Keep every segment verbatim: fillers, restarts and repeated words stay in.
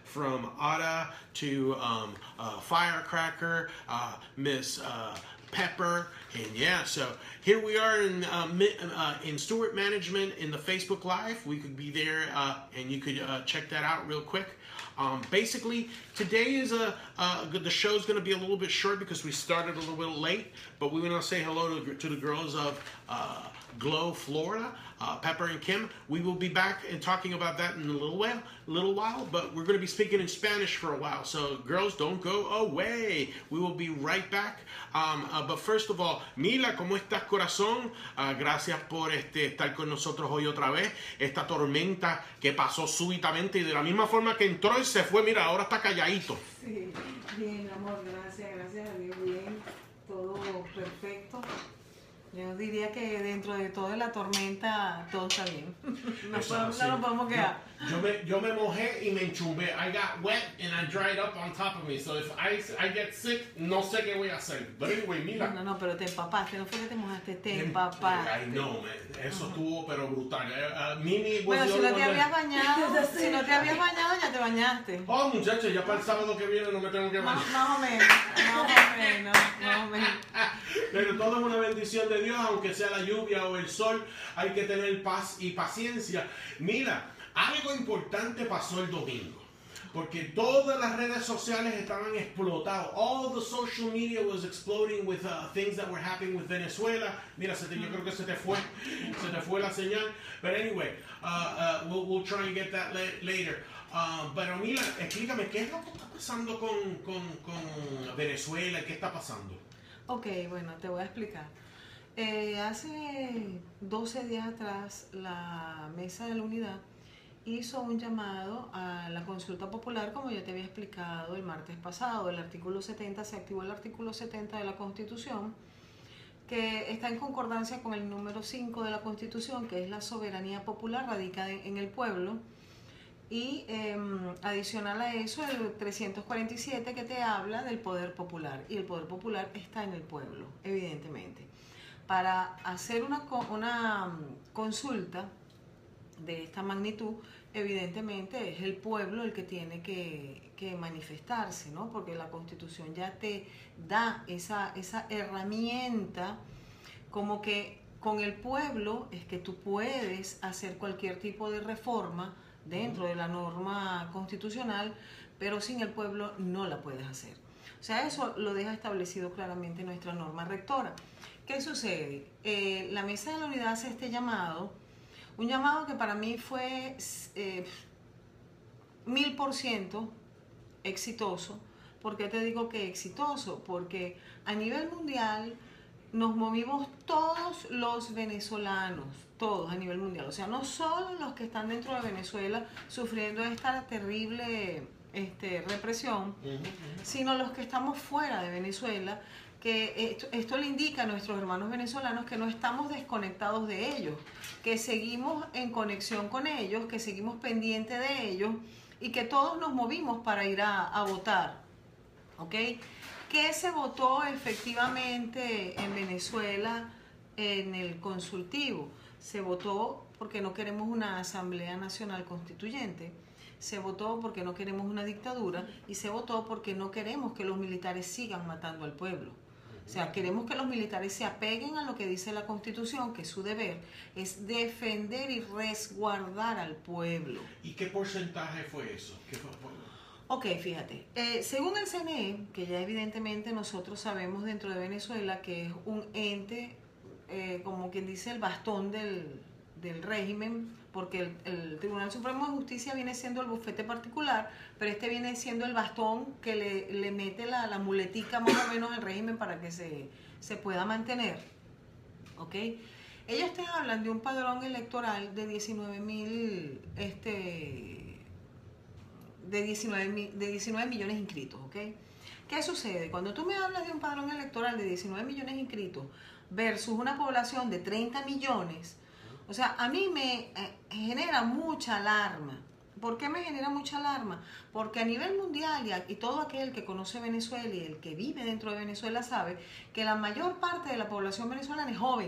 from Ada to um, uh, Firecracker, uh, Miss uh, Pepper, and yeah, so here we are in uh, uh, in Stewart Management in the Facebook Live. We could be there, uh, and you could uh, check that out real quick. Um, basically, today is a uh, the show's going to be a little bit short because we started a little bit late, but we want to say hello to, to the girls of uh, Glow, Florida, uh, Pepper and Kim. We will be back and talking about that in a little while, little while, but we're going to be speaking in Spanish for a while. So, girls, don't go away. We will be right back. Um, uh, but first of all, Mila, ¿cómo estás, corazón? Uh, gracias por este, estar con nosotros hoy otra vez. Esta tormenta que pasó súbitamente y de la misma forma que entró y se fue, mira, ahora está calladito. Sí, bien, amor, gracias, gracias a Dios, bien, todo perfecto. Yo diría que dentro de toda la tormenta todo está bien. No, podemos, no nos podemos quedar. Yo, yo, me, yo me mojé y me enchumbé. I got wet and I dried up on top of me. So if I, I get sick, no sé qué voy a hacer. But anyway, mira. No, no, pero te empapaste. No fue que te mojaste, te empapaste. I know, man. Eso estuvo, uh-huh. pero brutal. Uh, Mimi, bueno, si no te habías bañado, si no te habías bañado, ya te bañaste. Oh, muchachos, ya para el sábado que viene no me tengo que bañar. Más, más o menos, más o menos, más o menos. Pero todo es una bendición de Dios, aunque sea la lluvia o el sol, hay que tener paz y paciencia. Mira, algo importante pasó el domingo, porque todas las redes sociales estaban explotadas. All the social media was exploding with uh, things that were happening with Venezuela. Mira, se te, yo creo que se te fue, se te fue la señal. But anyway, uh, uh, we'll, we'll try and get that later. Uh, pero mira, explícame, ¿qué es lo que está pasando con, con, con Venezuela? ¿Qué está pasando? Ok, bueno, te voy a explicar. Eh, hace doce días atrás, la Mesa de la Unidad hizo un llamado a la consulta popular, como ya te había explicado el martes pasado. El artículo setenta, se activó el artículo setenta de la Constitución, que está en concordancia con el número cinco de la Constitución, que es la soberanía popular radicada en, en el pueblo. Y eh, adicional a eso, el trescientos cuarenta y siete, que te habla del poder popular. Y el poder popular está en el pueblo, evidentemente. Para hacer una, una consulta de esta magnitud, evidentemente es el pueblo el que tiene que, que manifestarse, ¿no? Porque la Constitución ya te da esa, esa herramienta, como que con el pueblo es que tú puedes hacer cualquier tipo de reforma dentro de la norma constitucional, pero sin el pueblo no la puedes hacer. O sea, eso lo deja establecido claramente nuestra norma rectora. ¿Qué sucede? Eh, la Mesa de la Unidad hace este llamado, un llamado que para mí fue eh, mil por ciento exitoso. ¿Por qué te digo que exitoso? Porque a nivel mundial nos movimos todos los venezolanos, todos a nivel mundial. O sea, no solo los que están dentro de Venezuela sufriendo esta terrible este, represión, uh-huh, uh-huh. sino los que estamos fuera de Venezuela, que esto, esto le indica a nuestros hermanos venezolanos que no estamos desconectados de ellos, que seguimos en conexión con ellos, que seguimos pendientes de ellos y que todos nos movimos para ir a, a votar, ¿ok? ¿Qué se votó efectivamente en Venezuela en el consultivo? Se votó porque no queremos una Asamblea Nacional Constituyente, se votó porque no queremos una dictadura y se votó porque no queremos que los militares sigan matando al pueblo. O sea, queremos que los militares se apeguen a lo que dice la Constitución, que su deber es defender y resguardar al pueblo. ¿Y qué porcentaje fue eso? ¿Qué fue? Ok, fíjate, eh, según el C N E, que ya evidentemente nosotros sabemos dentro de Venezuela que es un ente, eh, como quien dice, el bastón del, del régimen, porque el, el Tribunal Supremo de Justicia viene siendo el bufete particular, pero este viene siendo el bastón que le, le mete la, la muletica más o menos al régimen para que se, se pueda mantener, ¿ok? Ellos te hablan de un padrón electoral de diecinueve mil, este... de diecinueve, de diecinueve millones inscritos, ¿ok? ¿Qué sucede? Cuando tú me hablas de un padrón electoral de diecinueve millones inscritos versus una población de treinta millones, o sea, a mí me eh, genera mucha alarma. ¿Por qué me genera mucha alarma? Porque a nivel mundial y, y todo aquel que conoce Venezuela y el que vive dentro de Venezuela sabe que la mayor parte de la población venezolana es joven.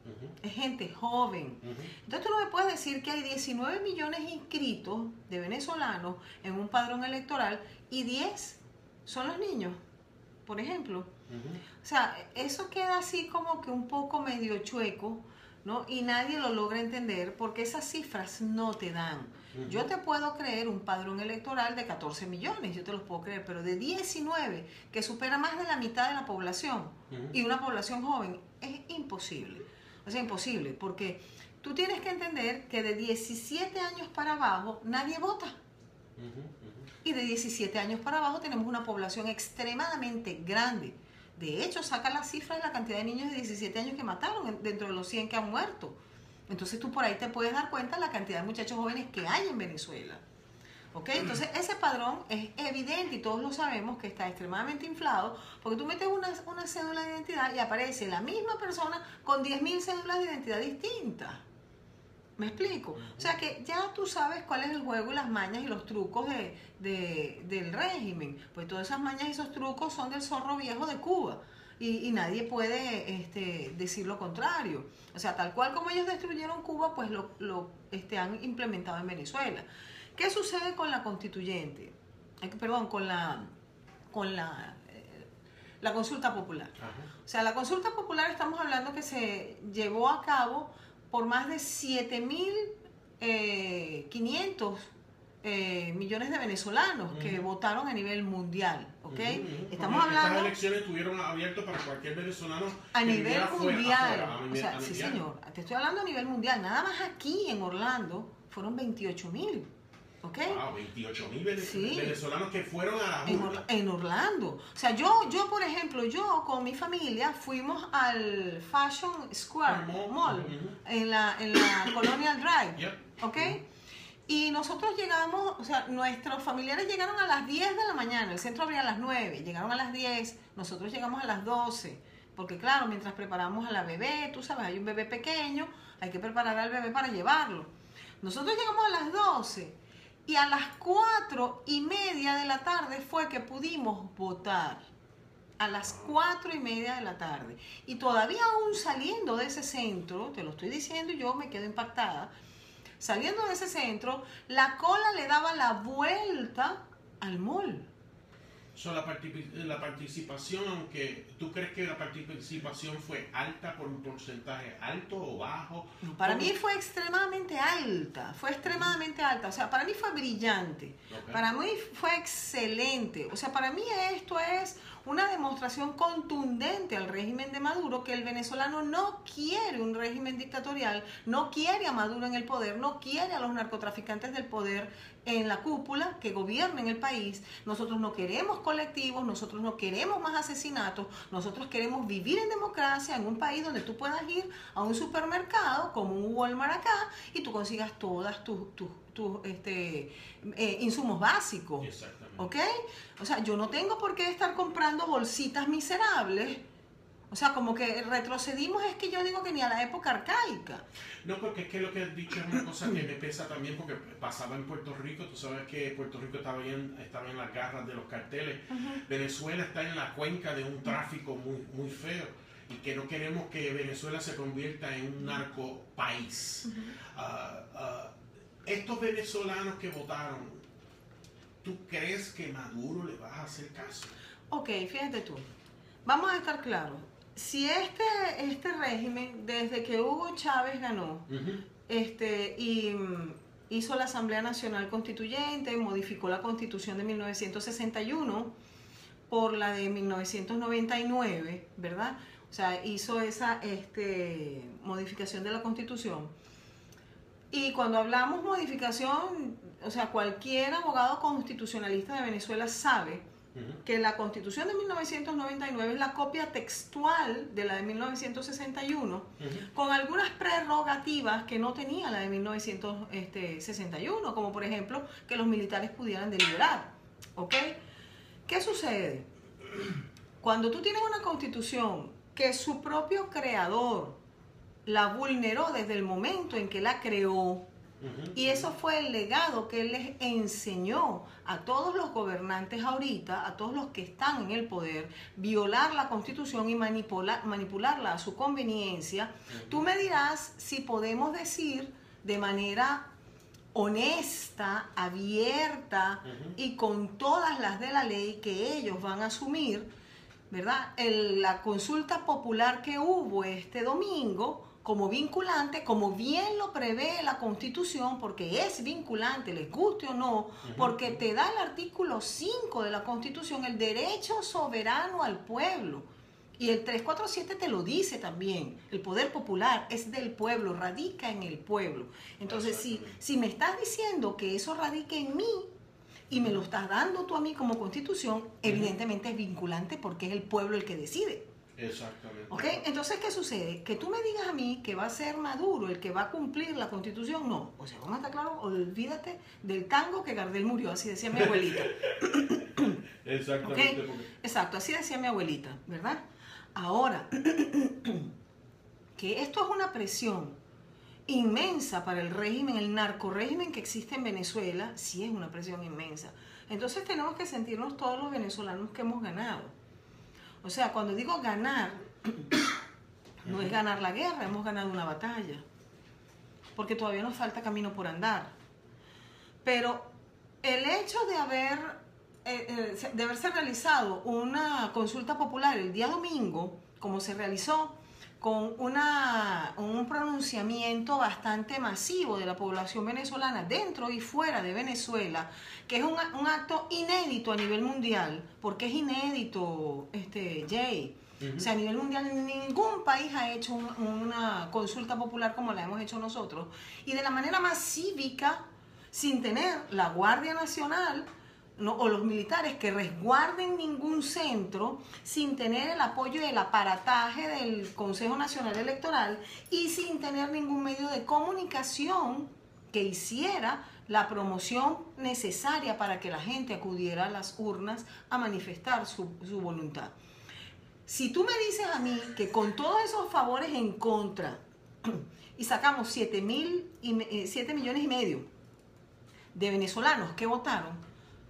Uh-huh. Es gente joven. Uh-huh. Entonces tú no me puedes decir que hay diecinueve millones inscritos de venezolanos en un padrón electoral y diez son los niños, por ejemplo. Uh-huh. O sea, eso queda así como que un poco medio chueco, ¿no? Y nadie lo logra entender porque esas cifras no te dan. Uh-huh. Yo te puedo creer un padrón electoral de catorce millones, yo te los puedo creer, pero de diecinueve, que supera más de la mitad de la población, uh-huh, y una población joven, es imposible. O sea, imposible, porque tú tienes que entender que de diecisiete años para abajo nadie vota. Uh-huh, uh-huh. Y de diecisiete años para abajo tenemos una población extremadamente grande. De hecho, saca la cifra de la cantidad de niños de diecisiete años que mataron dentro de los cien que han muerto. Entonces tú por ahí te puedes dar cuenta de la cantidad de muchachos jóvenes que hay en Venezuela. ¿Ok? Entonces ese padrón es evidente y todos lo sabemos que está extremadamente inflado porque tú metes una, una cédula de identidad y aparece la misma persona con diez mil cédulas de identidad distintas. ¿Me explico? O sea que ya tú sabes cuál es el juego y las mañas y los trucos de, de, del régimen. Pues todas esas mañas y esos trucos son del zorro viejo de Cuba. Y, y nadie puede este, decir lo contrario. O sea, tal cual como ellos destruyeron Cuba, pues lo, lo este, han implementado en Venezuela. ¿Qué sucede con la constituyente? Eh, perdón, con la, con la, eh, la consulta popular. Ajá. O sea, la consulta popular estamos hablando que se llevó a cabo por más de siete mil quinientos eh, millones de venezolanos, uh-huh, que votaron a nivel mundial, ¿ok? Uh-huh, uh-huh. Estamos Porque hablando... Estas elecciones estuvieron abiertas para cualquier venezolano a nivel mundial. Afuera, a nivel, o sea, sí, señor. Te estoy hablando a nivel mundial. Nada más aquí en Orlando fueron veintiocho mil. ¿Ok? Wow, veintiocho mil venezolanos, sí, venezolanos que fueron a la en, Orla en Orlando. O sea, yo, yo, por ejemplo, yo con mi familia fuimos al Fashion Square Mall, Mall uh-huh, en la, en la Colonial Drive. Yep. ¿Ok? Uh-huh. Y nosotros llegamos, o sea, nuestros familiares llegaron a las diez de la mañana, el centro abría a las nueve, llegaron a las diez, nosotros llegamos a las doce, porque claro, mientras preparamos a la bebé, tú sabes, hay un bebé pequeño, hay que preparar al bebé para llevarlo. Nosotros llegamos a las doce. Y a las cuatro y media de la tarde fue que pudimos votar. A las cuatro y media de la tarde. Y todavía aún saliendo de ese centro, te lo estoy diciendo y yo me quedo impactada, saliendo de ese centro, la cola le daba la vuelta al mall. So, la, particip la participación, aunque tú crees que la participación fue alta por un porcentaje alto o bajo. Para mí fue extremadamente alta, fue extremadamente alta, o sea, para mí fue brillante, okay, para mí fue excelente, o sea, para mí esto es una demostración contundente al régimen de Maduro que el venezolano no quiere un régimen dictatorial, no quiere a Maduro en el poder, no quiere a los narcotraficantes del poder en la cúpula que gobiernen el país. Nosotros no queremos colectivos, nosotros no queremos más asesinatos, nosotros queremos vivir en democracia en un país donde tú puedas ir a un supermercado como un Walmart acá y tú consigas todas tus, tus, tus este, eh, insumos básicos. Exactamente. ¿Ok? O sea, yo no tengo por qué estar comprando bolsitas miserables. O sea, como que retrocedimos, es que yo digo que ni a la época arcaica. No, porque es que lo que has dicho es una cosa que me pesa también porque pasaba en Puerto Rico. Tú sabes que Puerto Rico estaba en, estaba en las garras de los carteles. Uh-huh. Venezuela está en la cuenca de un tráfico muy, muy feo y que no queremos que Venezuela se convierta en un narco país. Uh-huh. uh, uh, estos venezolanos que votaron, ¿tú crees que Maduro le va a hacer caso? Ok, fíjate tú. Vamos a estar claros. Si este, este régimen, desde que Hugo Chávez ganó, uh-huh, este, y hizo la Asamblea Nacional Constituyente, modificó la Constitución de mil novecientos sesenta y uno por la de mil novecientos noventa y nueve, ¿verdad? O sea, hizo esa este, modificación de la Constitución. Y cuando hablamos modificación, o sea, cualquier abogado constitucionalista de Venezuela sabe uh-huh, que la Constitución de mil novecientos noventa y nueve es la copia textual de la de mil novecientos sesenta y uno, uh-huh, con algunas prerrogativas que no tenía la de mil novecientos sesenta y uno, como por ejemplo que los militares pudieran deliberar. ¿Ok? ¿Qué sucede? Cuando tú tienes una Constitución que su propio creador la vulneró desde el momento en que la creó, Uh-huh. Y eso fue el legado que él les enseñó a todos los gobernantes ahorita, a todos los que están en el poder, violar la Constitución y manipula, manipularla a su conveniencia. Uh-huh. Tú me dirás si podemos decir de manera honesta, abierta uh-huh. y con todas las de la ley que ellos van a asumir, ¿verdad? El, la consulta popular que hubo este domingo como vinculante, como bien lo prevé la Constitución, porque es vinculante, les guste o no, uh-huh. porque te da el artículo cinco de la Constitución el derecho soberano al pueblo. Y el trescientos cuarenta y siete te lo dice también. El poder popular es del pueblo, radica en el pueblo. Entonces, si, si me estás diciendo que eso radica en mí y me lo estás dando tú a mí como Constitución, uh-huh. evidentemente es vinculante porque es el pueblo el que decide. Exactamente. ¿Ok? Entonces, ¿qué sucede? Que tú me digas a mí que va a ser Maduro el que va a cumplir la Constitución, no. O sea, vamos a estar claros, olvídate del tango que Gardel murió, así decía mi abuelita. Exactamente. ¿Okay? Porque... Exacto, así decía mi abuelita, ¿verdad? Ahora, que esto es una presión inmensa para el régimen, el narcorrégimen que existe en Venezuela, sí es una presión inmensa. Entonces tenemos que sentirnos todos los venezolanos que hemos ganado. O sea, cuando digo ganar, no es ganar la guerra, hemos ganado una batalla, porque todavía nos falta camino por andar. Pero el hecho de haber eh, de haberse realizado una consulta popular el día domingo, como se realizó, con una, un pronunciamiento bastante masivo de la población venezolana dentro y fuera de Venezuela, que es un, un acto inédito a nivel mundial, porque es inédito, este, Jay. Uh-huh. O sea, a nivel mundial ningún país ha hecho un, una consulta popular como la hemos hecho nosotros, y de la manera más cívica, sin tener la Guardia Nacional, ¿no? O los militares que resguarden ningún centro, sin tener el apoyo y el aparataje del Consejo Nacional Electoral y sin tener ningún medio de comunicación que hiciera la promoción necesaria para que la gente acudiera a las urnas a manifestar su, su voluntad. Si tú me dices a mí que con todos esos favores en contra y sacamos siete millones y medio de venezolanos que votaron,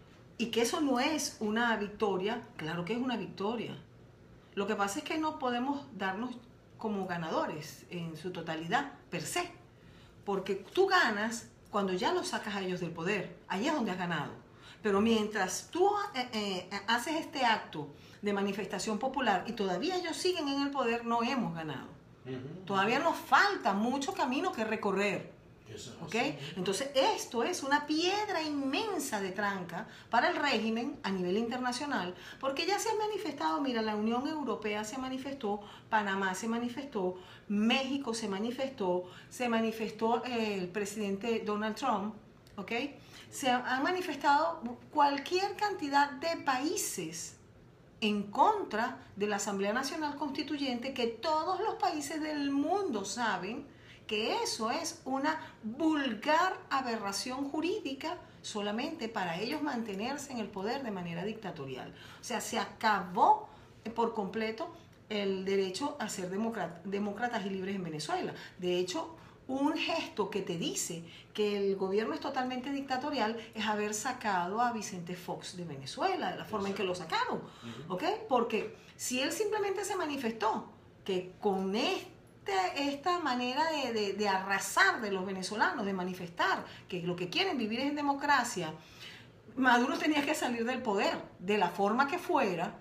y que eso no es una victoria, claro que es una victoria. Lo que pasa es que no podemos darnos como ganadores en su totalidad, per se. Porque tú ganas cuando ya los sacas a ellos del poder. Ahí es donde has ganado. Pero mientras tú eh, eh, haces este acto de manifestación popular y todavía ellos siguen en el poder, no hemos ganado. Uh-huh. Todavía nos falta mucho camino que recorrer. ¿Ok? Entonces esto es una piedra inmensa de tranca para el régimen a nivel internacional, porque ya se han manifestado, mira, la Unión Europea se manifestó, Panamá se manifestó, México se manifestó, se manifestó eh, el presidente Donald Trump, ¿ok? Se han manifestado cualquier cantidad de países en contra de la Asamblea Nacional Constituyente, que todos los países del mundo saben que eso es una vulgar aberración jurídica solamente para ellos mantenerse en el poder de manera dictatorial. O sea, se acabó por completo el derecho a ser demócratas y libres en Venezuela. De hecho, un gesto que te dice que el gobierno es totalmente dictatorial es haber sacado a Vicente Fox de Venezuela, de la forma en que lo sacaron. ¿Ok? Porque si él simplemente se manifestó que con este esta manera de, de, de arrasar de los venezolanos, de manifestar que lo que quieren vivir es en democracia, Maduro tenía que salir del poder de la forma que fuera,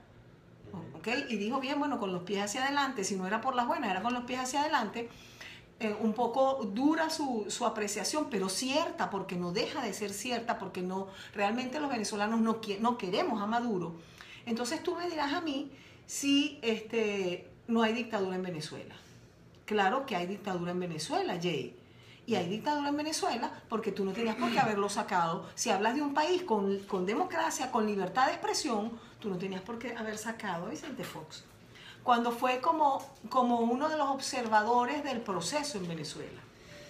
¿okay? Y dijo bien, bueno, con los pies hacia adelante, si no era por las buenas, era con los pies hacia adelante. Eh, un poco dura su, su apreciación, pero cierta, porque no deja de ser cierta, porque no, realmente los venezolanos no, no queremos a Maduro. Entonces tú me dirás a mí si este, no hay dictadura en Venezuela. Claro que hay dictadura en Venezuela, Jay. Y hay dictadura en Venezuela porque tú no tenías por qué haberlo sacado. Si hablas de un país con, con democracia, con libertad de expresión, tú no tenías por qué haber sacado a Vicente Fox. Cuando fue como, como uno de los observadores del proceso en Venezuela.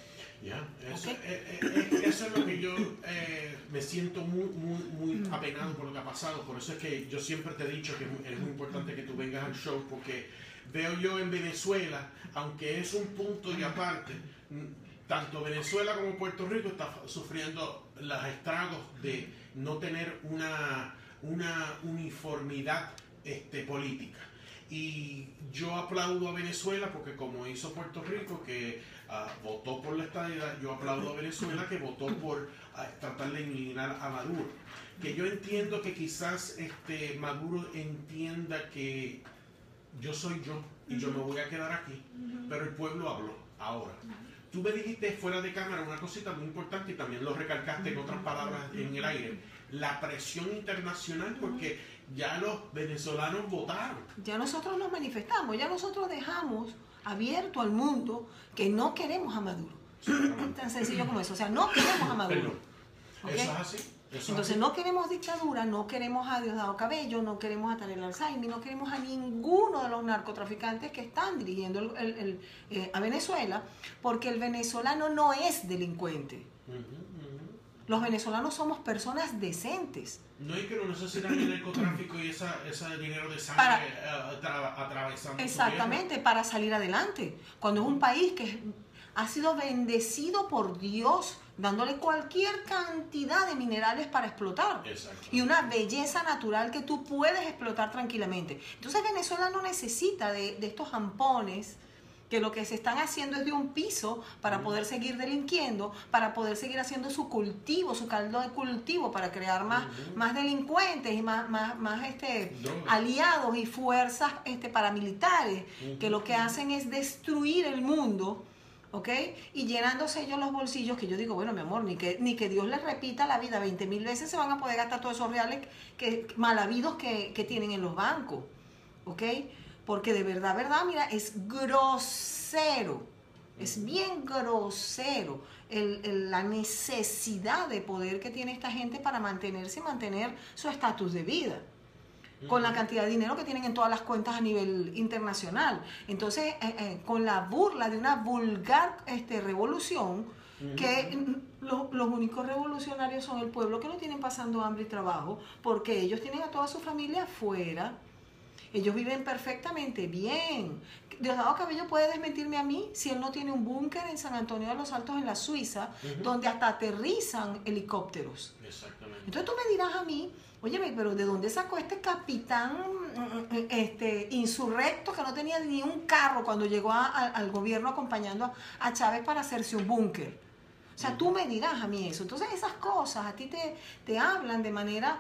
Ya, yeah, eso, ¿Okay? eh, eh, eso es lo que yo eh, me siento muy, muy, muy mm. apenado por lo que ha pasado. Por eso es que yo siempre te he dicho que es muy importante que tú vengas al show, porque veo yo en Venezuela, aunque es un punto y aparte, tanto Venezuela como Puerto Rico está sufriendo los estragos de no tener una, una uniformidad este, política. Y yo aplaudo a Venezuela porque como hizo Puerto Rico, que uh, votó por la estadidad, yo aplaudo a Venezuela que votó por uh, tratar de eliminar a Maduro. Que yo entiendo que quizás este, Maduro entienda que yo soy yo y yo me voy a quedar aquí, pero el pueblo habló ahora. Tú me dijiste fuera de cámara una cosita muy importante y también lo recalcaste en otras palabras en el aire. La presión internacional, porque ya los venezolanos votaron. Ya nosotros nos manifestamos, ya nosotros dejamos abierto al mundo que no queremos a Maduro. Tan sencillo como eso. O sea, no queremos a Maduro. ¿Okay? Eso es así. Eso Entonces es así. no queremos dictadura, no queremos a Diosdado Cabello, no queremos a Tarek Al-Zaimi, no queremos a ninguno de los narcotraficantes que están dirigiendo el, el, el, eh, a Venezuela, porque el venezolano no es delincuente. Uh-huh, uh-huh. Los venezolanos somos personas decentes. No es que no necesitan el narcotráfico y esa, ese dinero de sangre Para, uh, atra, atravesando. exactamente, para salir adelante. Cuando es un país que ha sido bendecido por Dios, dándole cualquier cantidad de minerales para explotar y una belleza natural que tú puedes explotar tranquilamente. Entonces Venezuela no necesita de, de estos zampones que lo que se están haciendo es de un piso para poder seguir delinquiendo, para poder seguir haciendo su cultivo, su caldo de cultivo, para crear más, uh-huh. más delincuentes y más, más, más este, aliados y fuerzas este, paramilitares, uh-huh. que lo que hacen es destruir el mundo. ¿Ok? Y llenándose ellos los bolsillos, que yo digo, bueno, mi amor, ni que, ni que Dios les repita la vida veinte mil veces se van a poder gastar todos esos reales que, mal habidos que, que tienen en los bancos. ¿Ok? Porque de verdad, verdad, mira, es grosero, es bien grosero el, el, la necesidad de poder que tiene esta gente para mantenerse y mantener su estatus de vida, con la cantidad de dinero que tienen en todas las cuentas a nivel internacional. Entonces, eh, eh, con la burla de una vulgar este, revolución, uh-huh. que lo, los únicos revolucionarios son el pueblo, que no tienen pasando hambre y trabajo, porque ellos tienen a toda su familia afuera. Ellos viven perfectamente bien. Diosdado Cabello puede desmentirme a mí si él no tiene un búnker en San Antonio de los Altos, en la Suiza, uh-huh. donde hasta aterrizan helicópteros. Exactamente. Entonces tú me dirás a mí, óyeme, pero ¿de dónde sacó este capitán este, insurrecto que no tenía ni un carro cuando llegó a, a, al gobierno acompañando a, a Chávez para hacerse un búnker? O sea, uh-huh. tú me dirás a mí eso. Entonces esas cosas a ti te, te hablan de manera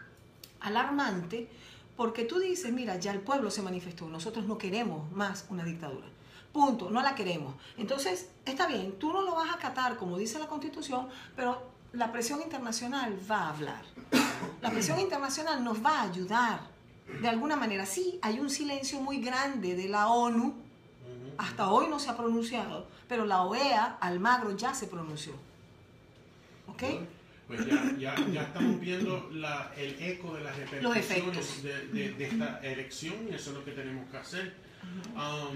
alarmante, porque tú dices, mira, ya el pueblo se manifestó, nosotros no queremos más una dictadura. Punto, no la queremos. Entonces, está bien, tú no lo vas a acatar como dice la Constitución, pero la presión internacional va a hablar. La presión internacional nos va a ayudar. De alguna manera, sí, hay un silencio muy grande de la ONU, hasta hoy no se ha pronunciado, pero la O E A, Almagro, ya se pronunció. ¿Ok? Pues ya, ya, ya estamos viendo la, el eco de las repercusiones de, de, de esta elección y eso es lo que tenemos que hacer. Um,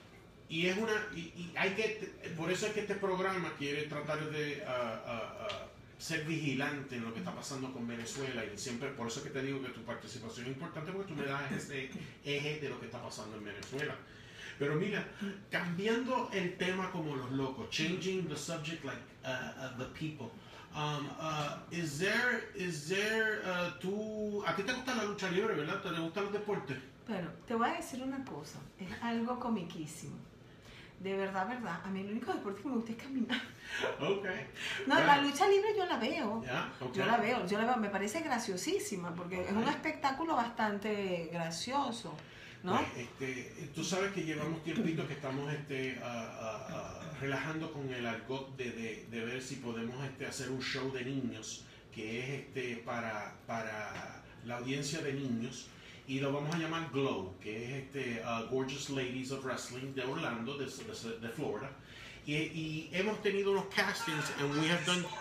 y es una y, y hay que por eso es que este programa quiere tratar de uh, uh, uh, ser vigilante en lo que está pasando con Venezuela y siempre por eso es que te digo que tu participación es importante porque tú me das ese eje de lo que está pasando en Venezuela. Pero mira, cambiando el tema como los locos, changing the subject like uh, uh, the people. Um, uh, is there, is there, uh, tú, a ti te gusta la lucha libre, ¿verdad? ¿Te gustan los deportes? Pero te voy a decir una cosa, es algo comiquísimo. De verdad, verdad, a mí el único deporte que me gusta es caminar. Okay. No, bueno. La lucha libre yo la veo. Yeah, okay. Yo la veo, yo la veo, me parece graciosísima porque okay. es un espectáculo bastante gracioso, ¿no? Pues, este, tú sabes que llevamos tiempito que estamos este, uh, uh, uh, relajando con el argot de, de, de ver si podemos este, hacer un show de niños que es este, para, para la audiencia de niños y lo vamos a llamar Glow, que es este, uh, Gorgeous Ladies of Wrestling de Orlando, de, de, de Florida. Y, y hemos tenido unos castings and we have done...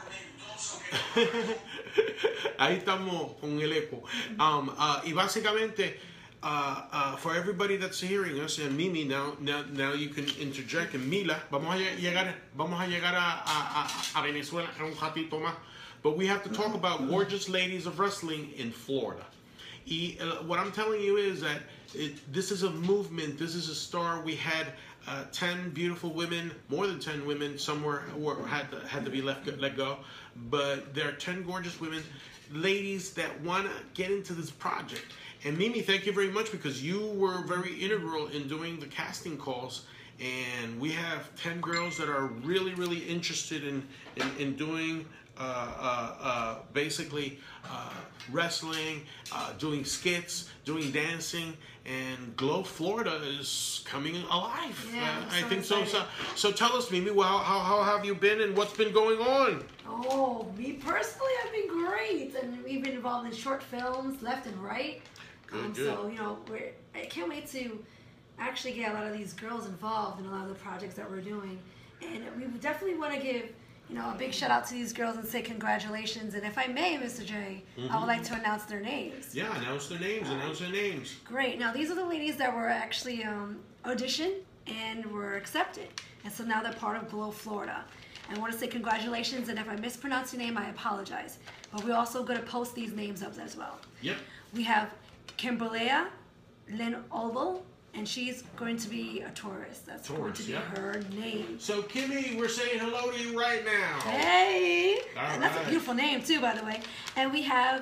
Ahí estamos con el eco. Um, uh, y básicamente... Uh, uh, for everybody that's hearing us, and Mimi, now, now, now you can interject. And Mila, vamos a llegar, vamos a llegar a, a, a Venezuela en un ratito más. But we have to talk about Gorgeous Ladies of Wrestling in Florida. Y uh, what I'm telling you is that it, this is a movement. This is a star. We had uh, ten beautiful women, more than ten women. Some were, were had to, had to be left let go, but there are ten gorgeous women, ladies that want to get into this project. And Mimi, thank you very much, because you were very integral in doing the casting calls. And we have ten girls that are really, really interested in, in, in doing uh, uh, uh, basically uh, wrestling, uh, doing skits, doing dancing, and Glow Florida is coming alive. Yeah, uh, I'm I so think so, so. excited. So tell us, Mimi, well, how, how have you been and what's been going on? Oh, me personally, I've been great, and we've been involved in short films left and right. Good, um, good. So, you know, we're, I can't wait to actually get a lot of these girls involved in a lot of the projects that we're doing. And we definitely want to give, you know, a big shout out to these girls and say congratulations. And if I may, Mister J, Mm-hmm. I would like to announce their names. Yeah, announce their names, announce their names. Great. Now, these are the ladies that were actually um, auditioned and were accepted. And so now they're part of Glow Florida. And I want to say congratulations, and if I mispronounce your name, I apologize. But we're also going to post these names up as well. Yep. We have Kimberlea Lynn Oval, and she's going to be a tourist. That's going Taurus, to be yeah. her name. So, Kimmy, we're saying hello to you right now. Hey! All And that's right. a beautiful name, too, by the way. And we have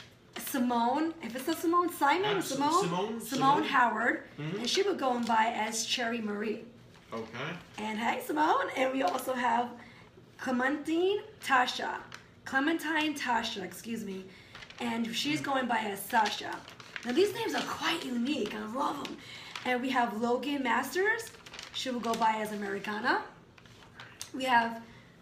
Simone, if it's not Simone Simon, Uh, Simone, Simone, Simone, Simone. Howard, Mhm. and she was going by as Cherry Marie. Okay. And hey, Simone. And we also have Clementine Tasha. Clementine Tasha, excuse me. And she's going by as Sasha. Now, these names are quite unique. I love them. And we have Logan Masters. She will go by as Americana. We have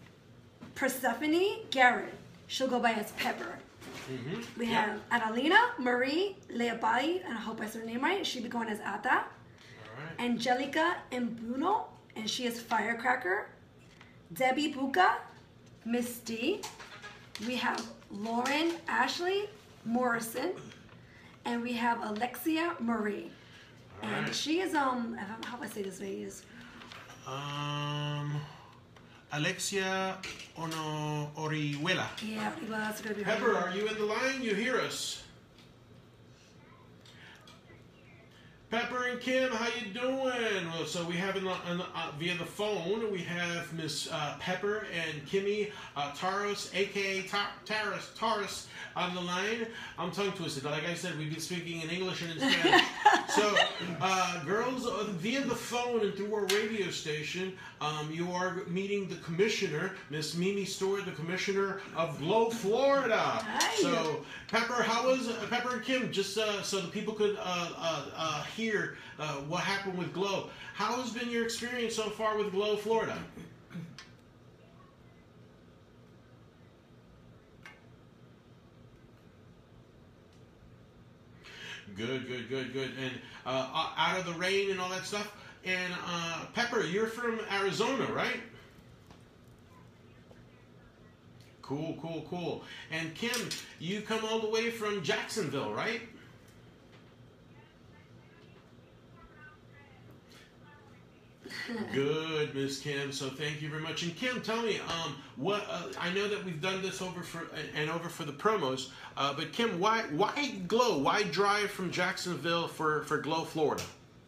Persephone Garrett. She'll go by as Pepper. Mm-hmm. We Yep. have Analina Marie Leabai, and I hope I said her name right. She'll be going as Ata. All right. Angelica Mbuno, and she is Firecracker. Debbie Buka, Miss D. We have Lauren Ashley Morrison, and we have Alexia Marie. All And right. she is um I don't know how I say this lady is. Um, Alexia Ono Orihuela. Yeah, well, that's gonna be her Pepper, name. are you in the line? You hear us? Pepper and Kim, how you doing? Well, so we have in the, on the, uh, via the phone, we have Miss uh, Pepper and Kimmy uh, Taros, aka Ta- Taros, Taurus, on the line. I'm tongue twisted. Like I said, we've been speaking in English and in Spanish. So, uh, girls, uh, via the phone and through our radio station, um, you are meeting the commissioner, Miss Mimi Stewart, the commissioner of Glow Florida. Hi. So, Pepper, how was uh, Pepper and Kim? Just uh, so the people could uh, uh, uh, hear uh, what happened with Glow. How has been your experience so far with Glow Florida? Good, good, good, good. And uh, out of the rain and all that stuff. And uh, Pepper, you're from Arizona, right? Cool, cool, cool. And Kim, you come all the way from Jacksonville, right? Good, Miss Kim. So thank you very much. And Kim, tell me, um, what uh, I know that we've done this over for and over for the promos, uh, but Kim, why why Glow? Why drive from Jacksonville for for Glow, Florida?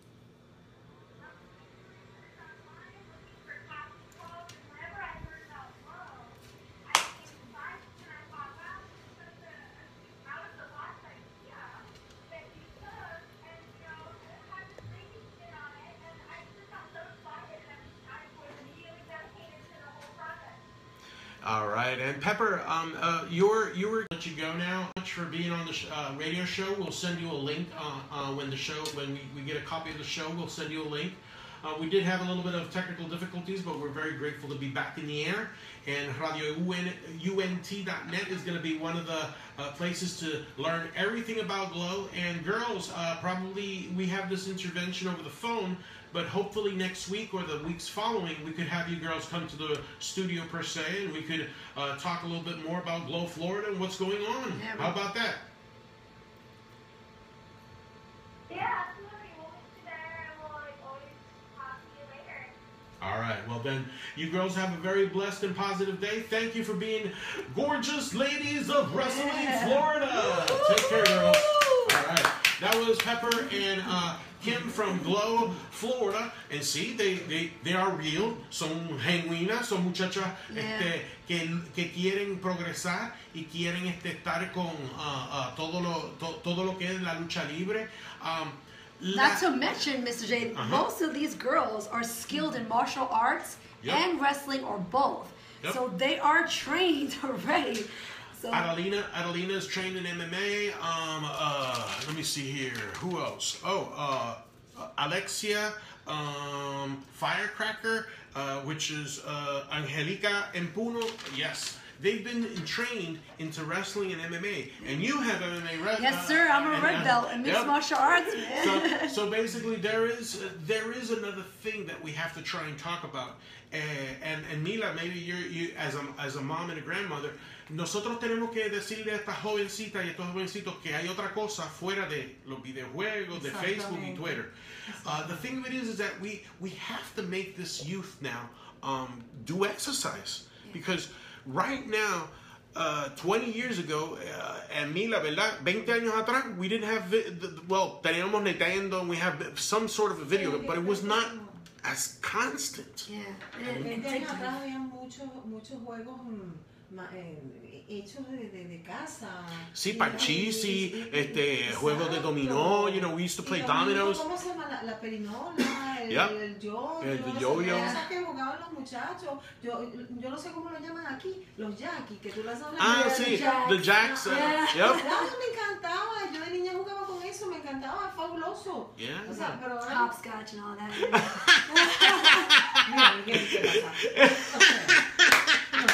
All right, and Pepper, um, uh, you're you were let you go now. Thanks for being on the sh- uh, radio show. We'll send you a link uh, uh, when the show when we, we get a copy of the show. We'll send you a link. Uh, we did have a little bit of technical difficulties, but we're very grateful to be back in the air. And Radio U N T dot net is going to be one of the uh, places to learn everything about Glow. And girls, uh, probably we have this intervention over the phone, but hopefully next week or the weeks following, we could have you girls come to the studio per se, and we could uh, talk a little bit more about Glow Florida and what's going on. Yeah, How about that? Yeah, absolutely. We'll meet you there, and we'll like always talk to you later. All right. Well, then, you girls have a very blessed and positive day. Thank you for being gorgeous ladies of Wrestling Yeah. Florida. Take care, girls. All right. That that was Pepper and uh, Kim from Glow, Florida. And see, they, they, they are real, son genuinas, son muchachas Yeah. este, que, que quieren progresar y quieren este, estar con uh, uh, todo, lo, to, todo lo que es la lucha libre. Um, la- Not to mention, Mister J, Uh-huh. most of these girls are skilled in martial arts Yep. and wrestling or both. Yep. So they are trained already. So Adelina, Adelina is trained in M M A. Um, uh, let me see here. Who else? Oh, uh, Alexia, um, Firecracker, uh, which is uh, Angelica Empuno. Yes, they've been trained into wrestling and M M A, and you have M M A wrestling. yes, sir, I'm a red belt in mixed martial arts, man. So, so basically, there is uh, there is another thing that we have to try and talk about. Uh, and and Mila, maybe you're you as a as a mom and a grandmother. Nosotros tenemos que decirle a estas jovencitas y a estos jovencitos que hay otra cosa fuera de los videojuegos, de Facebook y Exactamente. Twitter. Uh, the thing of it is, is that we we have to make this youth now um, do exercise because right now. Uh, twenty years ago, uh, and Mila, ¿verdad? veinte años atrás, we didn't have, vi- the, the- well, teníamos Nintendo and we have some sort of a video, but it was not as constant. Yeah. And, and veinte años TikTok. atrás había muchos muchos juegos mm, ma- eh, hechos de, de, de casa. Sí, Y- parchís, y- y- este, exacto. juegos de dominó, you know, we used to Y play dominó, dominoes. ¿Cómo se llama? La, la perinola, el, Yeah. el yo-yo. El esas yo-yo. cosas que jugaban los muchachos. Yo, yo no sé cómo lo llaman aquí, los jackies, que tú las hablas. Ah, de- sí, Jacks. the Jacks. Uh, Yeah. Yep. Claro, me encantaba. Yo de niña jugaba con eso, me encantaba, fabuloso. Yeah. O sea, pero ahora. Hopscotch and all that. Mira, Miguel, ¿qué pasa? O sea, no,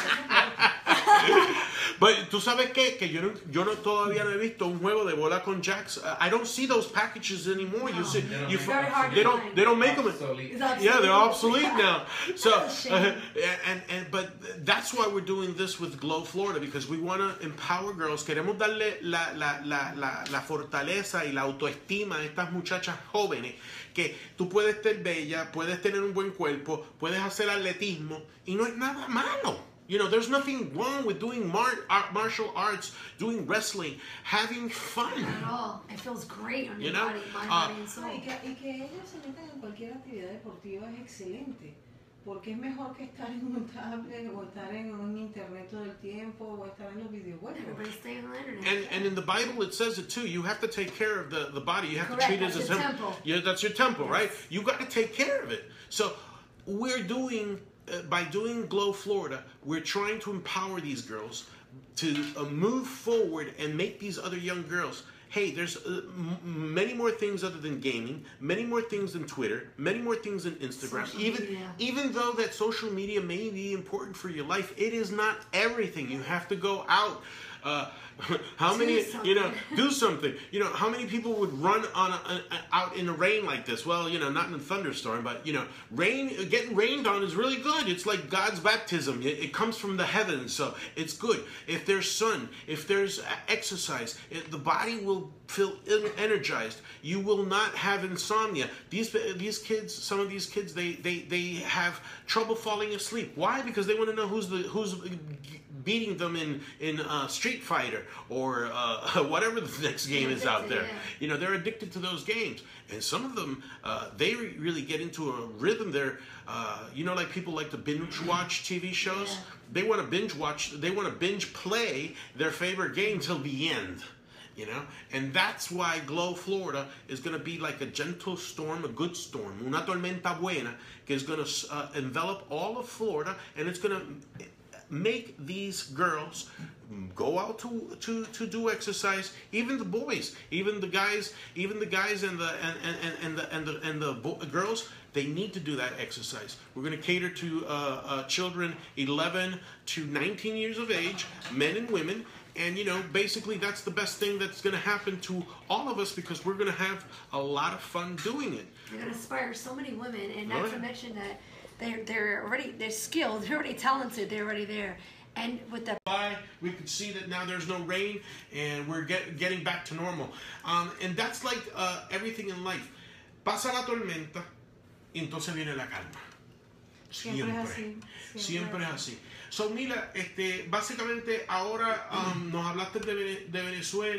eso But tú sabes qué? Que yo no, yo no todavía no he visto un juego de bola con jacks. Uh, I don't see those packages anymore. You see, They don't you make Very hard to they don't find. they don't make them. Obsolete. It's obsolete. Yeah, they're obsolete now. So, That's a shame. uh, and and but that's why we're doing this with Glow Florida because we want to empower girls. Queremos darle la la la la la fortaleza y la autoestima a estas muchachas jóvenes que tú puedes ser bella, puedes tener un buen cuerpo, puedes hacer atletismo y no es nada malo. You know, there's nothing wrong with doing mar- art, martial arts, doing wrestling, having fun. Not at all. It feels great on You your know, body, mind, uh, body, and soul. No, y, que, y que ellos se metan en cualquier actividad deportiva es excelente, porque es mejor que estar en un tablet o estar en un internet todo el tiempo o estar en los videojuegos. Everybody stay on the internet. And and in the Bible it says it too. You have to take care of the, the body. You have Correct, to treat it that's as a your temple. temple. Yeah, that's your temple, Yes. right? You got to take care of it. So we're doing uh, by doing Glow Florida, we're trying to empower these girls to uh, move forward and make these other young girls. Hey, there's uh, m- many more things other than gaming, many more things than Twitter, many more things than Instagram. Social even media. even though that social media may be important for your life, it is not everything. You have to go out. Uh, how Do many, you know, something. do something. You know, how many people would run on a, a, a- out in the rain like this? Well, you know, not in a thunderstorm, but you know, rain, getting rained on is really good. It's like God's baptism. It, it comes from the heavens, so it's good. If there's sun, if there's uh, exercise, it, the body will feel en- energized. You will not have insomnia. These these kids, some of these kids, they they they have trouble falling asleep. Why? Because they want to know who's the who's beating them in in uh, Street Fighter or uh, whatever the next game is out there. Yeah. You know, they're addicted to those games, and some of them uh, they re- really get into a rhythm. They're uh, you know, like people like to binge watch T V shows. Yeah. They want to binge watch. They want to binge play their favorite game till the end. You know, and that's why Glow Florida is going to be like a gentle storm, a good storm, una tormenta buena, que is going to uh, envelop all of Florida, and it's going to make these girls go out to, to, to do exercise. Even the boys, even the guys, even the guys and the and, and, and the and the and the bo- girls, they need to do that exercise. We're going to cater to uh, uh, children eleven to nineteen years of age, men and women. And, you know, basically that's the best thing that's going to happen to all of us because we're going to have a lot of fun doing it. You're gonna inspire so many women, and not Right. to mention that they're they're already they're skilled, they're already talented, they're already there, and with the By, we could see that now there's no rain and we're get, getting back to normal. Um, and that's like uh, everything in life. Pasa la tormenta y entonces viene la calma. Siempre es así, siempre Siempre es es así. So, Mila, este, básicamente ahora um, nos hablaste de, Vene- de Venezuela,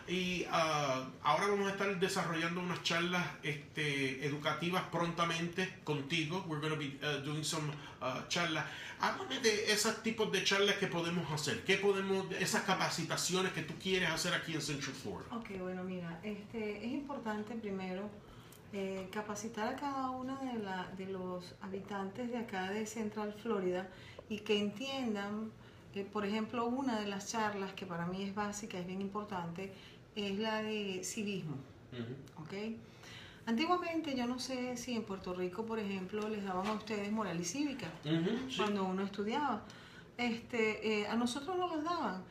y uh, ahora vamos a estar desarrollando unas charlas este, educativas prontamente contigo. We're going to be uh, doing some uh, charlas. Háblame de esos tipos de charlas que podemos hacer. ¿Qué podemos, esas capacitaciones que tú quieres hacer aquí en Central Florida? Ok, bueno, mira, este, es importante primero eh, capacitar a cada uno de, la, de los habitantes de acá de Central Florida y que entiendan, eh, por ejemplo, una de las charlas que para mí es básica, es bien importante, es la de civismo. Uh-huh. ¿Ok? Antiguamente, yo no sé si en Puerto Rico, por ejemplo, les daban a ustedes moral y cívica uh-huh, sí. cuando uno estudiaba. Este, eh, a nosotros no los daban.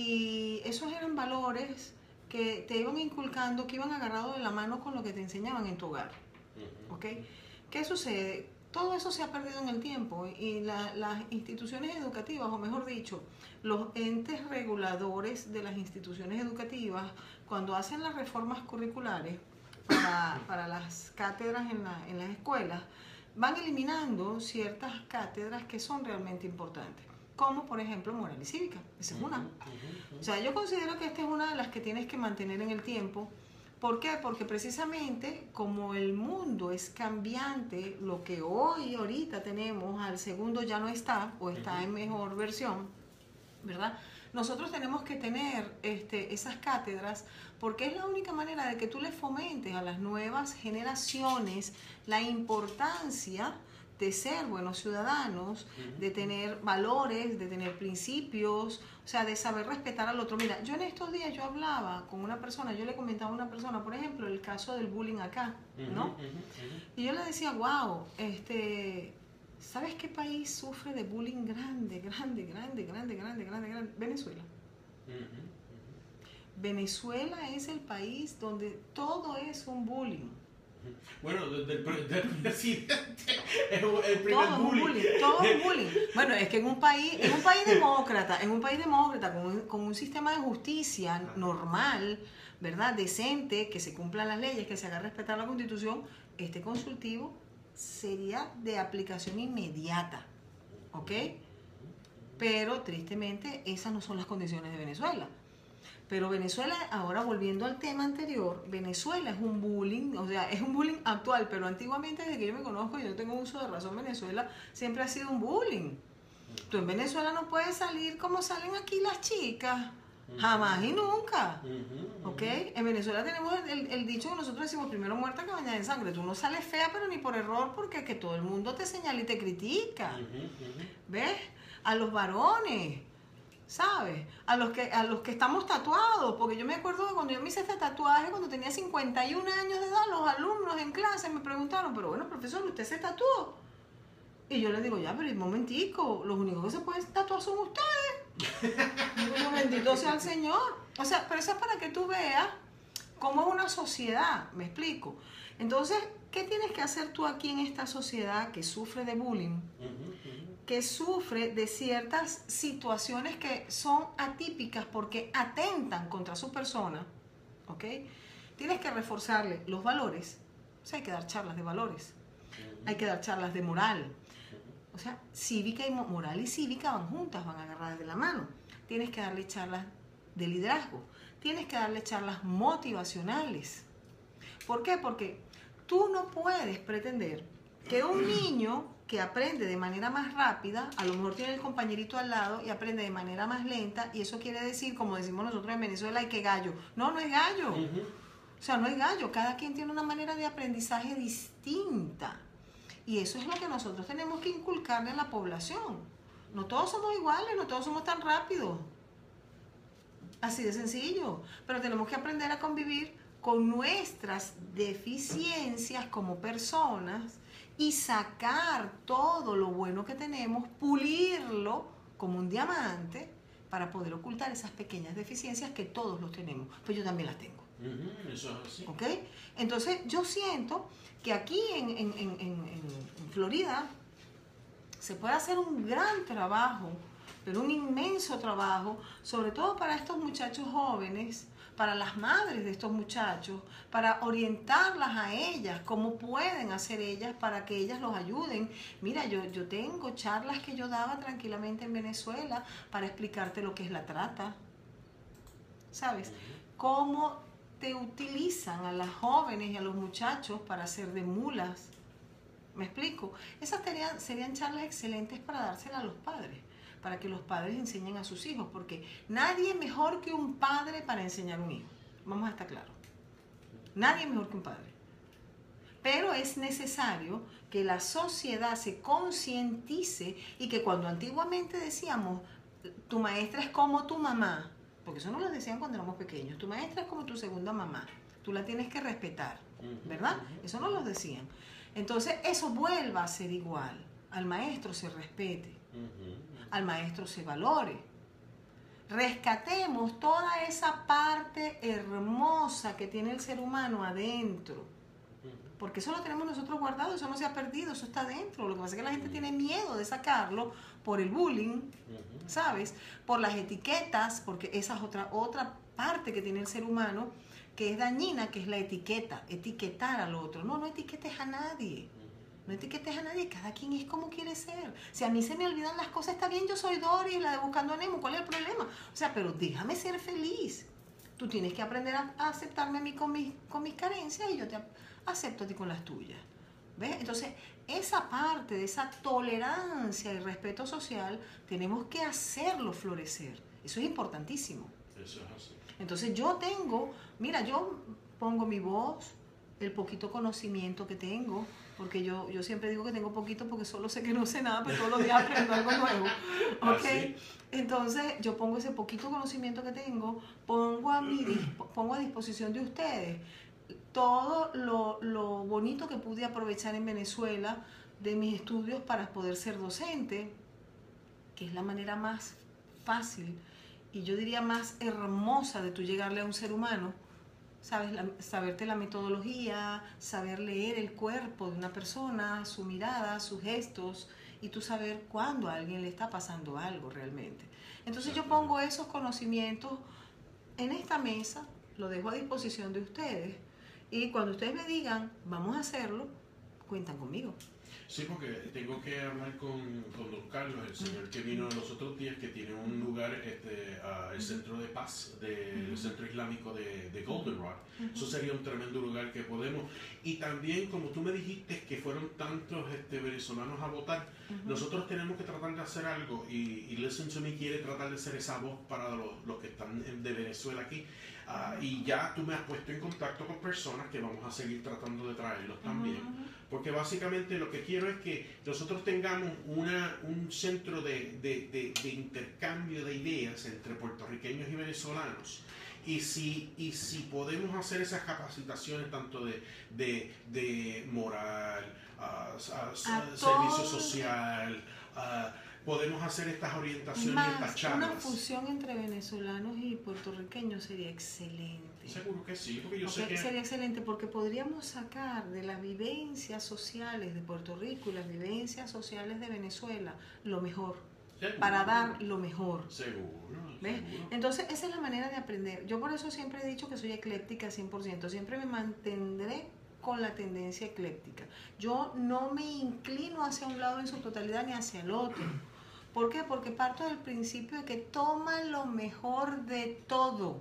Y esos eran valores que te iban inculcando, que iban agarrados de la mano con lo que te enseñaban en tu hogar. Uh-huh. ¿Ok? ¿Qué sucede? Todo eso se ha perdido en el tiempo y la, las instituciones educativas, o mejor dicho, los entes reguladores de las instituciones educativas, cuando hacen las reformas curriculares para, para las cátedras en, la, en las escuelas, van eliminando ciertas cátedras que son realmente importantes, como por ejemplo moral y cívica. Esa es una. O sea, yo considero que esta es una de las que tienes que mantener en el tiempo. ¿Por qué? Porque precisamente como el mundo es cambiante, lo que hoy, ahorita tenemos, al segundo ya no está, o está en mejor versión, ¿verdad? Nosotros tenemos que tener este, esas cátedras porque es la única manera de que tú le fomentes a las nuevas generaciones la importancia de ser buenos ciudadanos, uh-huh. de tener valores, de tener principios, o sea, de saber respetar al otro. Mira, yo en estos días yo hablaba con una persona, yo le comentaba a una persona, por ejemplo, el caso del bullying acá, ¿no? Uh-huh, uh-huh. Y yo le decía, wow, este, ¿sabes qué país sufre de bullying grande, grande, grande, grande, grande, grande, grande? Venezuela. Uh-huh, uh-huh. Venezuela es el país donde todo es un bullying. Bueno, del, del, del presidente, el, el primer todo bullying. bullying. Todo es bullying. Bueno, es que en un país, en un país demócrata, en un país demócrata, con un, con un sistema de justicia normal, ¿verdad? Decente, que se cumplan las leyes, que se haga respetar la Constitución, este consultivo sería de aplicación inmediata, ¿ok? Pero tristemente esas no son las condiciones de Venezuela. Pero Venezuela, ahora volviendo al tema anterior, Venezuela es un bullying, o sea, es un bullying actual, pero antiguamente, desde que yo me conozco, yo tengo uso de razón, Venezuela siempre ha sido un bullying. Tú en Venezuela no puedes salir como salen aquí las chicas, jamás y nunca, ¿ok? En Venezuela tenemos el, el dicho que nosotros decimos, primero muerta que bañada en sangre. Tú no sales fea, pero ni por error, porque que todo el mundo te señala y te critica, ¿ves? A los varones, ¿sabes? A los que a los que estamos tatuados, porque yo me acuerdo que cuando yo me hice este tatuaje, cuando tenía cincuenta y un años de edad, los alumnos en clase me preguntaron, pero bueno, profesor, ¿usted se tatuó? Y yo les digo, ya, pero un momentico, los únicos que se pueden tatuar son ustedes. Digo, bendito sea el Señor. O sea, pero eso es para que tú veas cómo es una sociedad, me explico. Entonces, ¿qué tienes que hacer tú aquí en esta sociedad que sufre de bullying? Que sufre de ciertas situaciones que son atípicas porque atentan contra su persona, ¿ok? Tienes que reforzarle los valores. O sea, hay que dar charlas de valores. Hay que dar charlas de moral. O sea, cívica y moral y cívica van juntas, van agarradas de la mano. Tienes que darle charlas de liderazgo. Tienes que darle charlas motivacionales. ¿Por qué? Porque tú no puedes pretender que un niño que aprende de manera más rápida, a lo mejor tiene el compañerito al lado y aprende de manera más lenta, y eso quiere decir, como decimos nosotros en Venezuela, hay que gallo. No, no es gallo. Uh-huh. O sea, no es gallo. Cada quien tiene una manera de aprendizaje distinta. Y eso es lo que nosotros tenemos que inculcarle a la población. No todos somos iguales, no todos somos tan rápidos. Así de sencillo. Pero tenemos que aprender a convivir con nuestras deficiencias como personas y sacar todo lo bueno que tenemos, pulirlo como un diamante para poder ocultar esas pequeñas deficiencias que todos los tenemos. Pues yo también las tengo. Uh-huh, eso es así. ¿Ok? Entonces yo siento que aquí en, en, en, en, en Florida se puede hacer un gran trabajo, pero un inmenso trabajo, sobre todo para estos muchachos jóvenes, para las madres de estos muchachos, para orientarlas a ellas, cómo pueden hacer ellas para que ellas los ayuden. Mira, yo, yo tengo charlas que yo daba tranquilamente en Venezuela para explicarte lo que es la trata, ¿sabes? cómo te utilizan a las jóvenes y a los muchachos para hacer de mulas. ¿Me explico? Esas serían, serían charlas excelentes para dárselas a los padres, para que los padres enseñen a sus hijos, porque nadie mejor que un padre para enseñar a un hijo. Vamos a estar claros. Nadie mejor que un padre. Pero es necesario que la sociedad se concientice y que cuando antiguamente decíamos, tu maestra es como tu mamá, porque eso nos lo decían cuando éramos pequeños, tu maestra es como tu segunda mamá, tú la tienes que respetar, ¿verdad? Eso nos lo decían. Entonces eso vuelva a ser igual, al maestro se respete, al maestro se valore. Rescatemos toda esa parte hermosa que tiene el ser humano adentro, porque eso lo tenemos nosotros guardado, eso no se ha perdido, eso está adentro. Lo que pasa es que la gente tiene miedo de sacarlo por el bullying, ¿sabes? Por las etiquetas, porque esa es otra, otra parte que tiene el ser humano que es dañina, que es la etiqueta, etiquetar al otro. No, no etiquetes a nadie. No etiquetes a nadie, cada quien es como quiere ser. Si a mí se me olvidan las cosas, está bien, yo soy Doris, la de Buscando a Nemo, ¿cuál es el problema? O sea, pero déjame ser feliz. Tú tienes que aprender a, a aceptarme a mí con mis, con mis carencias y yo te acepto a ti con las tuyas. ¿Ves? Entonces, esa parte de esa tolerancia y respeto social, tenemos que hacerlo florecer. Eso es importantísimo. Eso es así. Entonces, yo tengo, mira, yo pongo mi voz, el poquito conocimiento que tengo, porque yo, yo siempre digo que tengo poquito porque solo sé que no sé nada, pero todos los días aprendo algo nuevo. ¿Ok? Así. Entonces, yo pongo ese poquito conocimiento que tengo, pongo a, mi, pongo a disposición de ustedes todo lo, lo bonito que pude aprovechar en Venezuela de mis estudios para poder ser docente, que es la manera más fácil y yo diría más hermosa de tú llegarle a un ser humano. Sabes, la, saberte la metodología, saber leer el cuerpo de una persona, su mirada, sus gestos, y tú saber cuándo a alguien le está pasando algo realmente. Entonces yo pongo esos conocimientos en esta mesa, lo dejo a disposición de ustedes, y cuando ustedes me digan, vamos a hacerlo, cuentan conmigo. Sí, porque tengo que hablar con, con don Carlos, el señor que vino los otros días, que tiene un lugar, este, uh, el centro de paz, del de, centro islámico de, de Goldenrod. Uh-huh. Eso sería un tremendo lugar que podemos. Y también, como tú me dijiste, que fueron tantos este, venezolanos a votar, uh-huh. nosotros tenemos que tratar de hacer algo, y, y Listen to Me quiere tratar de ser esa voz para los, los que están de Venezuela aquí. Uh, y ya tú me has puesto en contacto con personas que vamos a seguir tratando de traerlos también, uh-huh. porque básicamente lo que quiero es que nosotros tengamos una, un centro de, de, de, de intercambio de ideas entre puertorriqueños y venezolanos. Y si, y si podemos hacer esas capacitaciones tanto de, de, de moral, uh, uh, servicio social, uh, podemos hacer estas orientaciones más, y estas charlas. Una fusión entre venezolanos y puertorriqueños sería excelente. Seguro que sí, porque yo porque sé que... Sería excelente porque podríamos sacar de las vivencias sociales de Puerto Rico y las vivencias sociales de Venezuela lo mejor, seguro. Para dar lo mejor. Seguro, ¿ves? seguro. Entonces esa es la manera de aprender. Yo por eso siempre he dicho que soy ecléctica cien por ciento, siempre me mantendré con la tendencia ecléctica. Yo no me inclino hacia un lado en su totalidad ni hacia el otro. ¿Por qué? Porque parto del principio de que toma lo mejor de todo.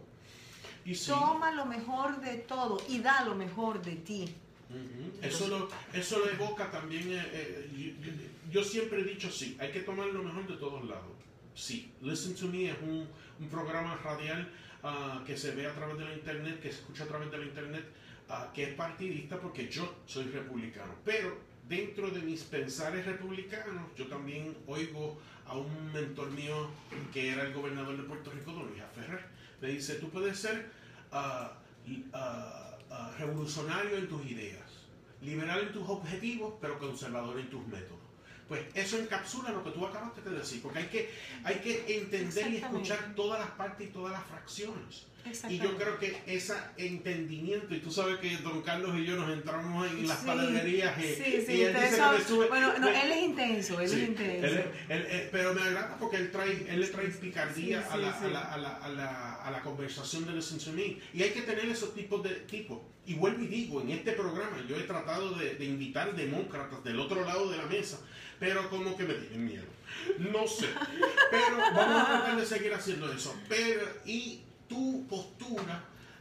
Y sí. Toma lo mejor de todo y da lo mejor de ti. Uh-huh. Eso, lo, eso lo evoca también, eh, eh, yo, yo siempre he dicho sí, hay que tomar lo mejor de todos lados. Sí, Listen to Me es un, un programa radial uh, que se ve a través de la internet, que se escucha a través de la internet, uh, que es partidista porque yo soy republicano. Pero dentro de mis pensares republicanos, yo también oigo a un mentor mío que era el gobernador de Puerto Rico, don Luis A. Ferrer. Me dice, tú puedes ser uh, uh, uh, revolucionario en tus ideas, liberal en tus objetivos, pero conservador en tus métodos. Pues eso encapsula lo que tú acabaste de decir, porque hay que, hay que entender y escuchar todas las partes y todas las fracciones. Y yo creo que ese entendimiento, y tú sabes que don Carlos y yo nos entramos en las sí, panaderías y, sí, sí, y él dice son, que me sube, bueno, no, me, él es intenso, él sí, es intenso. Él, él, él, pero me agrada porque él, trae, él le trae picardía sí, sí, a, la, sí. a, la, a, la, a, la, a la conversación de Listen to Me. Y hay que tener esos tipos de tipos. Y vuelvo y digo, en este programa yo he tratado de, de invitar demócratas del otro lado de la mesa, pero como que me tienen miedo. No sé. Pero vamos a tratar de seguir haciendo eso. Pero, y tu postura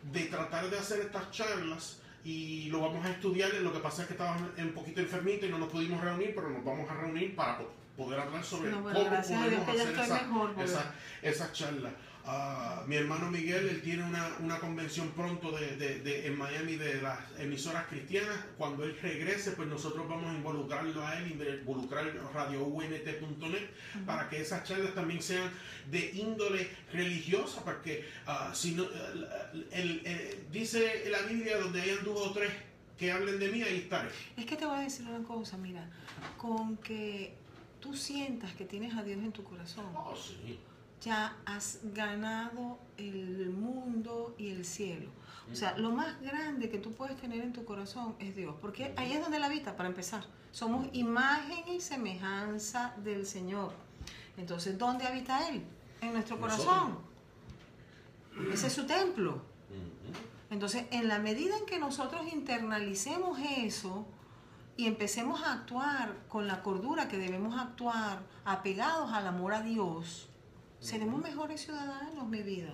de tratar de hacer estas charlas y lo vamos a estudiar. Lo que pasa es que estabas un poquito enfermito y no nos pudimos reunir, pero nos vamos a reunir para poder hablar sobre No, bueno, cómo gracias a Dios podemos que ya hacer estoy esa, mejor, porque- esa, esa charla. Uh, mi hermano Miguel, él tiene una, una convención pronto de, de, de, en Miami de las emisoras cristianas. Cuando él regrese, pues nosotros vamos a involucrarlo a él, involucrar radio U N T punto net, uh-huh, para que esas charlas también sean de índole religiosa, porque uh, si no, uh, el, el, dice la Biblia, donde hayan dos o tres que hablen de mí, ahí estaré. Es que te voy a decir una cosa, mira, con que tú sientas que tienes a Dios en tu corazón, Oh, sí. ya has ganado el mundo y el cielo. O sea, lo más grande que tú puedes tener en tu corazón es Dios, porque ahí es donde Él habita, para empezar. Somos imagen y semejanza del Señor. Entonces, ¿dónde habita Él? En nuestro corazón. Ese es su templo. Entonces, en la medida en que nosotros internalicemos eso y empecemos a actuar con la cordura que debemos actuar, apegados al amor a Dios, seremos mejores ciudadanos, mi vida.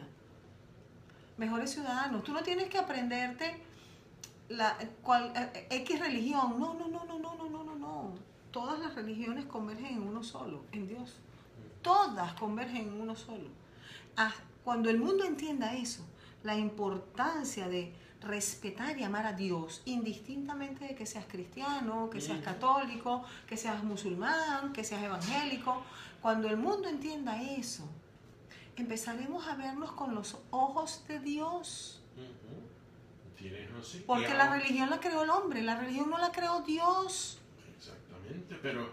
Mejores ciudadanos. Tú no tienes que aprenderte la cual, eh, X religión. No, no, no, no, no, no, no, no, no. Todas las religiones convergen en uno solo, en Dios. Todas convergen en uno solo. Ah, cuando el mundo entienda eso, la importancia de respetar y amar a Dios, indistintamente de que seas cristiano, que seas católico, que seas musulmán, que seas evangélico, cuando el mundo entienda eso, empezaremos a vernos con los ojos de Dios. ¿Tienes así? Porque Y la ahora- religión la creó el hombre, la religión no la creó Dios. Exactamente, pero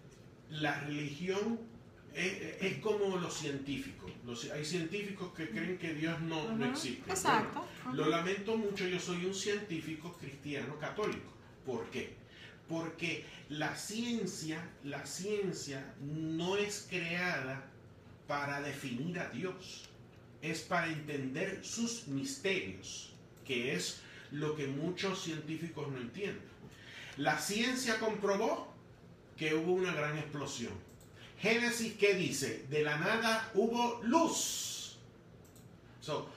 la religión es, es como los científicos. Los, hay científicos que creen que Dios no, no Ujú, existe. exacto. Bueno, lo lamento mucho, yo soy un científico cristiano católico. ¿Por qué? Porque la ciencia, la ciencia no es creada para definir a Dios, es para entender sus misterios, que es lo que muchos científicos no entienden. La ciencia comprobó que hubo una gran explosión. Génesis, ¿qué dice? De la nada hubo luz. So,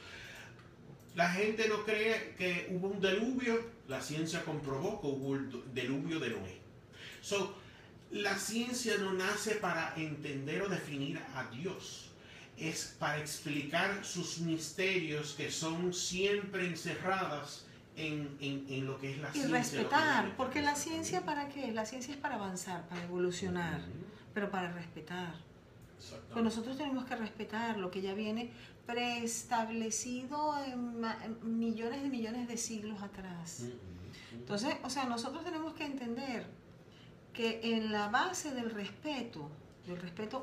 la gente no cree que hubo un diluvio. La ciencia comprobó que hubo el diluvio de Noé. So, la ciencia no nace para entender o definir a Dios. Es para explicar sus misterios que son siempre encerradas en, en, en lo que es la Y ciencia. respetar, porque la ciencia ¿para qué? La ciencia es para avanzar, para evolucionar, pero para respetar. Pues nosotros tenemos que respetar lo que ya viene preestablecido en, ma- en millones de millones de siglos atrás. Entonces, o sea, nosotros tenemos que entender que en la base del respeto, del respeto,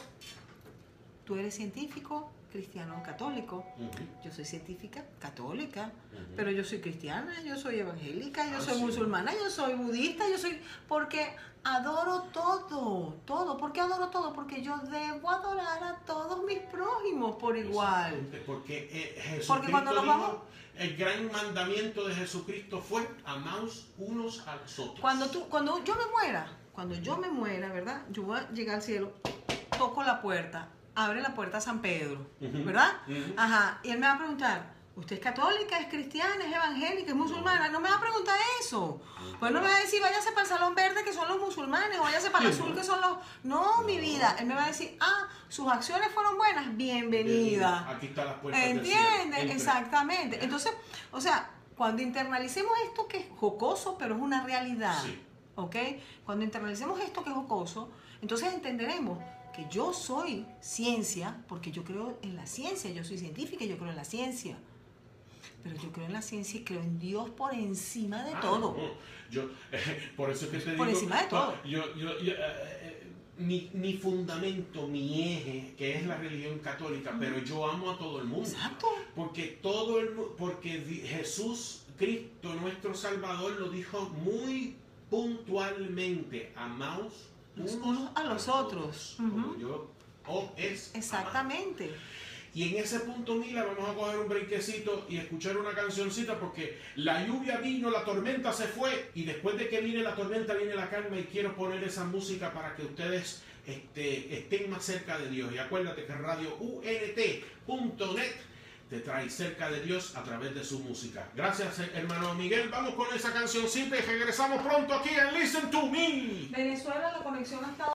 tú eres científico, cristiano, católico, yo soy científica, católica, pero yo soy cristiana, yo soy evangélica, yo Ah, soy sí. musulmana, yo soy budista, yo soy... Porque adoro todo, todo. ¿Por qué adoro todo? Porque yo debo adorar a todos mis prójimos por igual. Exactamente, porque eh, Jesucristo Porque cuando nos dijo, vamos- el gran mandamiento de Jesucristo fue amaos unos a los otros. Cuando, tú, cuando yo me muera, cuando yo me muera, ¿verdad? Yo voy a llegar al cielo, toco la puerta, abre la puerta a San Pedro, Ujú, ¿verdad? ujú. Ajá, y él me va a preguntar, ¿usted es católica, es cristiana, es evangélica, es musulmana? No me va a preguntar eso. Pues no me va a decir, váyase para el salón verde que son los musulmanes, o váyase para el azul que son los... No, mi vida. Él me va a decir, ah, sus acciones fueron buenas, bienvenida. Aquí está la puerta del cielo. ¿Entiendes? Entre. Exactamente. Entonces, o sea, cuando internalicemos esto que es jocoso, pero es una realidad, Sí. ¿ok? Cuando internalicemos esto que es jocoso, entonces entenderemos que yo soy ciencia, porque yo creo en la ciencia, yo soy científica y yo creo en la ciencia. Pero yo creo en la ciencia y creo en Dios por encima de Ah, todo. no, yo, eh, por eso es que te Por digo, encima de todo. Yo, yo, yo, eh, eh, mi, mi fundamento, mi eje, que es la religión católica, pero yo amo a todo el mundo. Exacto. Porque todo el mu- porque di- Jesús, Cristo, nuestro Salvador, lo dijo muy puntualmente: amaos Los unos unos a los otros. como Ujú. yo o es amado. Exactamente. Y en ese punto, Mila, vamos a coger un brinquecito y escuchar una cancioncita, porque la lluvia vino, la tormenta se fue, y después de que viene la tormenta viene la calma, y quiero poner esa música para que ustedes este, estén más cerca de Dios. Y acuérdate que radio U N T punto net te trae cerca de Dios a través de su música. Gracias, hermano Miguel. Vamos con esa cancioncita y regresamos pronto aquí en Listen to Me. Venezuela, la conexión ha estado